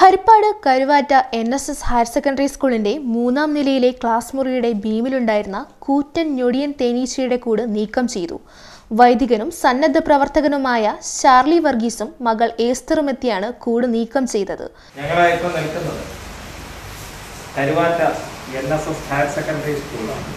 Harippad Karuvatta NSS higher secondary സ്കൂളിന്റെ 3ാം നിലയിലെ ക്ലാസ് മുറിയുടെ ബീമിലുണ്ടായിരുന്ന കൂറ്റൻ ഞൊടിയൻ തേനീച്ചയുടെ കൂട് നീക്കം ചെയ്തു. വൈദികനും സന്നദ്ധ പ്രവർത്തകനുമായ ഷാർലി വർഗീസും മകൾ ഏസ്തറും എത്തിയാണ് കൂട് നീക്കം ചെയ്തത്. ഞങ്ങളായിപ്പോൾ നിൽക്കുന്നത് കരുവാറ്റ NSS ഹയർ സെക്കൻഡറി സ്കൂളാണ്.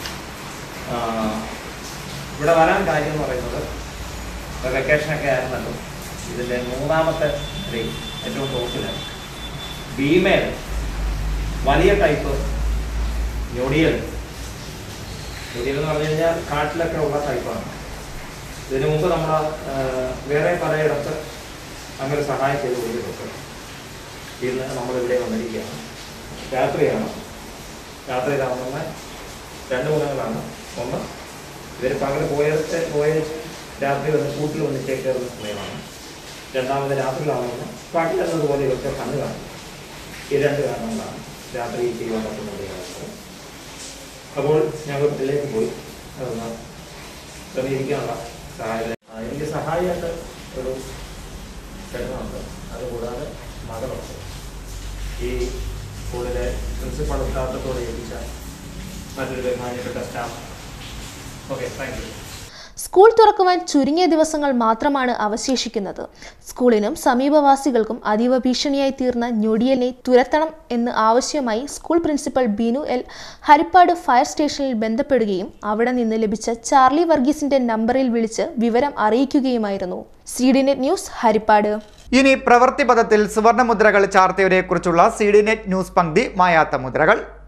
ഇവിടെ വരാൻ കാര്യം എന്ന് പറയുന്നത് വെക്കേഷനൊക്കെ ആയിരുന്നല്ലോ. ഇതിൻ്റെ 3ാമത്തെ ഏറ്റവും ടോപ്പിലാണ് ബീമേൽ വലിയ ടൈപ്പ് ഞൊടിയൽ എന്ന് പറഞ്ഞു കഴിഞ്ഞാൽ കാട്ടിലൊക്കെ ഉള്ള ടൈപ്പാണ്. ഇതിനു മുമ്പ് നമ്മൾ വേറെ പലയിടത്ത് അങ്ങനെ സഹായം ചെയ്ത് കൊടുത്തിട്ടുണ്ട്. ഇന്ന് നമ്മളിവിടെ വന്നിരിക്കുകയാണ്. രാത്രിയാണ്. രാത്രി താമസ 2 ഗുണങ്ങളാണ്. ഒന്ന്, ഇവർ പകൽ പോയ രാത്രി വന്ന് കൂട്ടിൽ വന്ന് ചേക്കേറുന്ന സമയമാണ്. രണ്ടാമത് രാത്രിയിലാണെന്ന് കാട്ടിലെന്നതുപോലെ ഇവർക്ക് കണ്ണ് കാണും. ഈ 2 കാരണങ്ങളാണ് രാത്രി ചെയ്യുവാൻ പറ്റുന്നത്. അപ്പോൾ ഞങ്ങൾ ഇതിലേക്ക് പോയി അതൊന്ന് ക്രമീകരിക്കാനുള്ള സഹായം. എനിക്ക് സഹായിയായിട്ട് ഒരു പെണ്ണുണ്ട്. അതുകൂടാതെ മകളുണ്ട്. ഈ സ്കൂളിലെ പ്രിൻസിപ്പൾ ഉദ്ഘാടനത്തോടെ ഏൽപ്പിച്ച മറ്റൊരു ബഹുമാനപ്പെട്ട staff. Okay, thank you. School തുറക്കുവാൻ ചുരുങ്ങിയ ദിവസങ്ങൾ മാത്രമാണ് അവശേഷിക്കുന്നത്. സ്കൂളിനും സമീപവാസികൾക്കും അതീവ ഭീഷണിയായി തീർന്ന ഞൊടിയലിനെ തുരത്തണം എന്ന് ആവശ്യമായി school principal Binu L Haripad fire സ്റ്റേഷനിൽ ബന്ധപ്പെടുകയും അവിടെ നിന്ന് ലഭിച്ച ചാർലി വർഗീസിന്റെ നമ്പറിൽ വിളിച്ച് വിവരം അറിയിക്കുകയുമായിരുന്നു. CDNet news, Harippad. ഇനി പ്രവൃത്തി പദത്തിൽ സുവർണമുദ്രകൾ ചാർത്തിയവരെ കുറിച്ചുള്ള CDNet ന്യൂസ് പങ്ക്തി മായാത്ത മുദ്രകൾ.